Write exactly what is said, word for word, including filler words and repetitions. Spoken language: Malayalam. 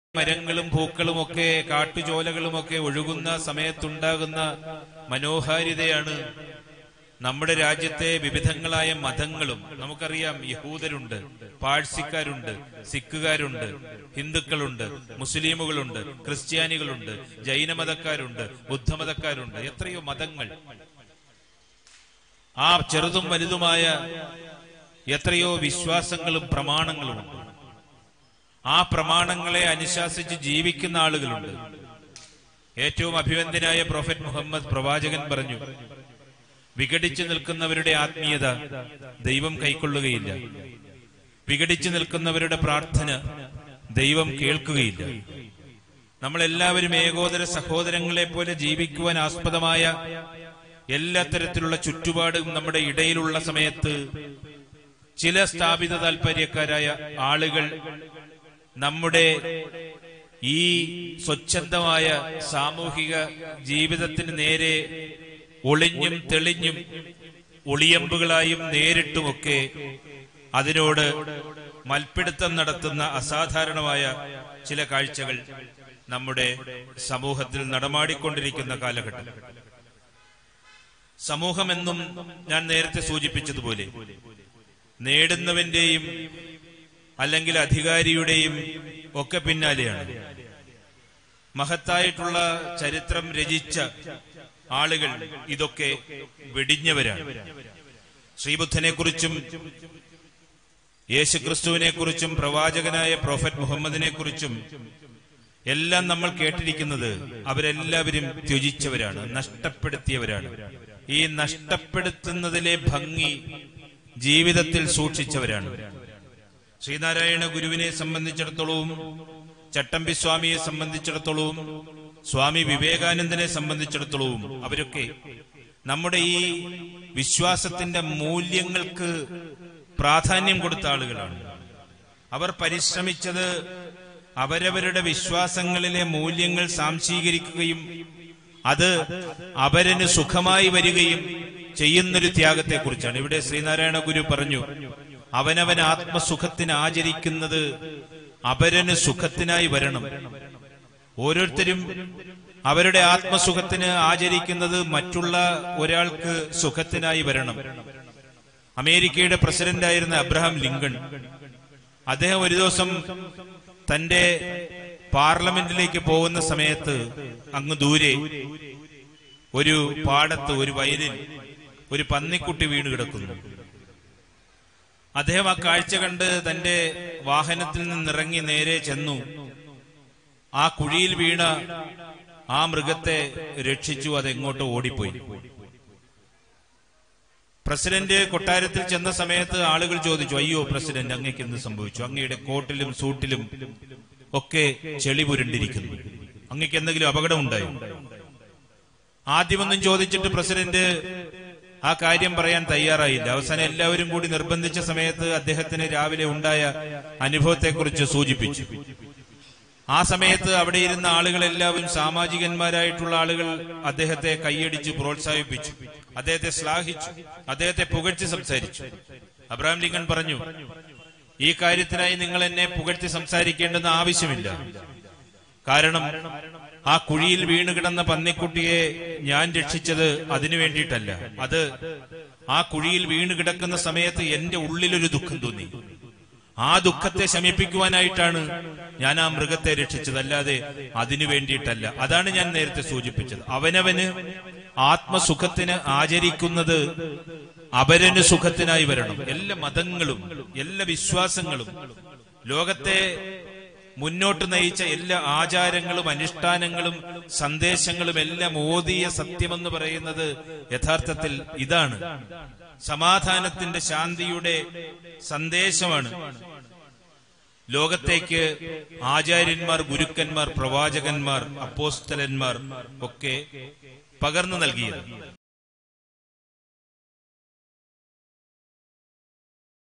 മരങ്ങളും പൂക്കളുമൊക്കെ കാട്ടുചോലകളുമൊക്കെ ഒഴുകുന്ന സമയത്തുണ്ടാകുന്ന മനോഹാരിതയാണ് നമ്മുടെ രാജ്യത്തെ വിവിധങ്ങളായ മതങ്ങളും. നമുക്കറിയാം, യഹൂദരുണ്ട്, പാഴ്സിക്കാരുണ്ട്, സിഖുകാരുണ്ട്, ഹിന്ദുക്കളുണ്ട്, മുസ്ലിമുകളുണ്ട്, ക്രിസ്ത്യാനികളുണ്ട്, ജൈനമതക്കാരുണ്ട്, ബുദ്ധമതക്കാരുണ്ട്, എത്രയോ മതങ്ങൾ. ആ ചെറുതും വലുതുമായ എത്രയോ വിശ്വാസങ്ങളും പ്രമാണങ്ങളുമുണ്ട്. ആ പ്രമാണങ്ങളെ അനുശാസിച്ച് ജീവിക്കുന്ന ആളുകളുണ്ട്. ഏറ്റവും അഭിവന്ദ്യനായ പ്രൊഫറ്റ് മുഹമ്മദ് പ്രവാചകൻ പറഞ്ഞു, വിഘടിച്ചു നിൽക്കുന്നവരുടെ ആത്മീയത ദൈവം കൈക്കൊള്ളുകയില്ല, വിഘടിച്ചു നിൽക്കുന്നവരുടെ പ്രാർത്ഥന ദൈവം കേൾക്കുകയില്ല. നമ്മളെല്ലാവരും ഏകോദര സഹോദരങ്ങളെ പോലെ ജീവിക്കുവാൻ ആസ്പദമായ എല്ലാ തരത്തിലുള്ള ചുറ്റുപാടും നമ്മുടെ ഇടയിലുള്ള സമയത്ത് ചില സ്ഥാപിത താല്പര്യക്കാരായ ആളുകൾ നമ്മുടെ ഈ സ്വച്ഛന്തമായ സാമൂഹിക ജീവിതത്തിന് നേരെ ഒളിഞ്ഞും തെളിഞ്ഞും ഒളിയമ്പുകളായും നേരിട്ടുമൊക്കെ അതിനോട് മൽപ്പിടുത്തം നടത്തുന്ന അസാധാരണമായ ചില കാഴ്ചകൾ നമ്മുടെ സമൂഹത്തിൽ നടമാടിക്കൊണ്ടിരിക്കുന്ന കാലഘട്ടം. സമൂഹമെന്നും ഞാൻ നേരത്തെ സൂചിപ്പിച്ചതുപോലെ നേടുന്നവന്റെയും അല്ലെങ്കിൽ അധികാരിയുടെയും ഒക്കെ പിന്നാലെയാണ്. മഹത്തായിട്ടുള്ള ചരിത്രം രചിച്ച ആളുകൾ ഇതൊക്കെ വെടിഞ്ഞവരാണ്. ശ്രീബുദ്ധനെ കുറിച്ചും യേശുക്രിസ്തുവിനെ കുറിച്ചും പ്രവാചകനായ പ്രൊഫറ്റ് മുഹമ്മദിനെ കുറിച്ചും എല്ലാം നമ്മൾ കേട്ടിരിക്കുന്നത് അവരെല്ലാവരും ത്യജിച്ചവരാണ്, നഷ്ടപ്പെടുത്തിയവരാണ്. ഈ നഷ്ടപ്പെടുത്തുന്നതിലെ ഭംഗി ജീവിതത്തിൽ സൂക്ഷിച്ചവരാണ്. ശ്രീനാരായണ ഗുരുവിനെ സംബന്ധിച്ചിടത്തോളവും ചട്ടമ്പി സ്വാമിയെ സംബന്ധിച്ചിടത്തോളവും സ്വാമി വിവേകാനന്ദനെ സംബന്ധിച്ചിടത്തോളവും അവരൊക്കെ നമ്മുടെ ഈ വിശ്വാസത്തിന്റെ മൂല്യങ്ങൾക്ക് പ്രാധാന്യം കൊടുത്ത ആളുകളാണ്. അവർ പരിശ്രമിച്ചത് അവരവരുടെ വിശ്വാസങ്ങളിലെ മൂല്യങ്ങൾ സാംശീകരിക്കുകയും അത് അവരന് സുഖമായി വരികയും ചെയ്യുന്നൊരു ത്യാഗത്തെ കുറിച്ചാണ്. ഇവിടെ ശ്രീനാരായണ ഗുരു പറഞ്ഞു, അവനവൻ ആത്മസുഖത്തിന് ആചരിക്കുന്നത് അപരന് സുഖത്തിനായി വരണം. ഓരോരുത്തരും അവരുടെ ആത്മസുഖത്തിന് ആചരിക്കുന്നത് മറ്റുള്ള ഒരാൾക്ക് സുഖത്തിനായി വരണം. അമേരിക്കയുടെ പ്രസിഡന്റായിരുന്ന അബ്രഹാം ലിങ്കൺ, അദ്ദേഹം ഒരു ദിവസം തന്റെ പാർലമെന്റിലേക്ക് പോകുന്ന സമയത്ത് അങ്ങ് ദൂരെ ഒരു പാടത്ത് ഒരു വയലിൽ ഒരു പന്നിക്കുട്ടി വീണ് കിടക്കുന്നു. അദ്ദേഹം ആ കാഴ്ച കണ്ട് തന്റെ വാഹനത്തിൽ നിന്നിറങ്ങി നേരെ ചെന്നു. ആ കുഴിയിൽ വീണ ആ മൃഗത്തെ രക്ഷിച്ചു. അതെങ്ങോട്ടോ ഓടിപ്പോയി. പ്രസിഡന്റ് കൊട്ടാരത്തിൽ ചെന്ന സമയത്ത് ആളുകൾ ചോദിച്ചു, അയ്യോ പ്രസിഡന്റ്, അങ്ങേക്ക് എന്ത് സംഭവിച്ചു? അങ്ങയുടെ കോട്ടിലും സൂട്ടിലും ഒക്കെ ചെളി പുരണ്ടിരിക്കുന്നു, അങ്ങേക്ക് എന്തെങ്കിലും അപകടം ഉണ്ടായോ? ആദ്യമൊന്നും ചോദിച്ചിട്ട് പ്രസിഡന്റ് ആ കാര്യം പറയാൻ തയ്യാറായില്ല. അവസാനം എല്ലാവരും കൂടി നിർബന്ധിച്ച സമയത്ത് അദ്ദേഹത്തിന് രാവിലെ ഉണ്ടായ അനുഭവത്തെക്കുറിച്ച് സൂചിപ്പിച്ചു. ആ സമയത്ത് അവിടെ ഇരുന്ന ആളുകളെല്ലാവരും സാമാജികന്മാരായിട്ടുള്ള ആളുകൾ അദ്ദേഹത്തെ കൈയടിച്ച് പ്രോത്സാഹിപ്പിച്ചു, അദ്ദേഹത്തെ ശ്ലാഘിച്ചു, അദ്ദേഹത്തെ പുകഴ്ത്തി സംസാരിച്ചു. അബ്രഹാം ലിങ്കൺ പറഞ്ഞു, ഈ കാര്യത്തിനായി നിങ്ങൾ എന്നെ പുകഴ്ത്തി സംസാരിക്കേണ്ടെന്ന് ആവശ്യമില്ല. കാരണം ആ കുഴിയിൽ വീണ് കിടന്ന പന്നിക്കുട്ടിയെ ഞാൻ രക്ഷിച്ചത് അതിനു വേണ്ടിയിട്ടല്ല. അത് ആ കുഴിയിൽ വീണ് കിടക്കുന്ന സമയത്ത് എന്റെ ഉള്ളിലൊരു ദുഃഖം തോന്നി. ആ ദുഃഖത്തെ ശമിപ്പിക്കുവാനായിട്ടാണ് ഞാൻ ആ മൃഗത്തെ രക്ഷിച്ചത്, അല്ലാതെ അതിനു വേണ്ടിയിട്ടല്ല. അതാണ് ഞാൻ നേരത്തെ സൂചിപ്പിച്ചത്. അവനവന് ആത്മസുഖത്തിന് ആചരിക്കുന്നത് അപരന് സുഖത്തിനായി വരണം. എല്ലാ മതങ്ങളും എല്ലാ വിശ്വാസങ്ങളും ലോകത്തെ മുന്നോട്ട് നയിച്ച എല്ലാ ആചാരങ്ങളും അനുഷ്ഠാനങ്ങളും സന്ദേശങ്ങളും എല്ലാം ഓതിയ സത്യമെന്ന് പറയുന്നത് യഥാർത്ഥത്തിൽ ഇതാണ്. സമാധാനത്തിന്റെ, ശാന്തിയുടെ സന്ദേശമാണ് ലോകത്തേക്ക് ആചാര്യന്മാർ, ഗുരുക്കന്മാർ, പ്രവാചകന്മാർ, അപ്പോസ്തലന്മാർ ഒക്കെ പകർന്നു നൽകിയത്.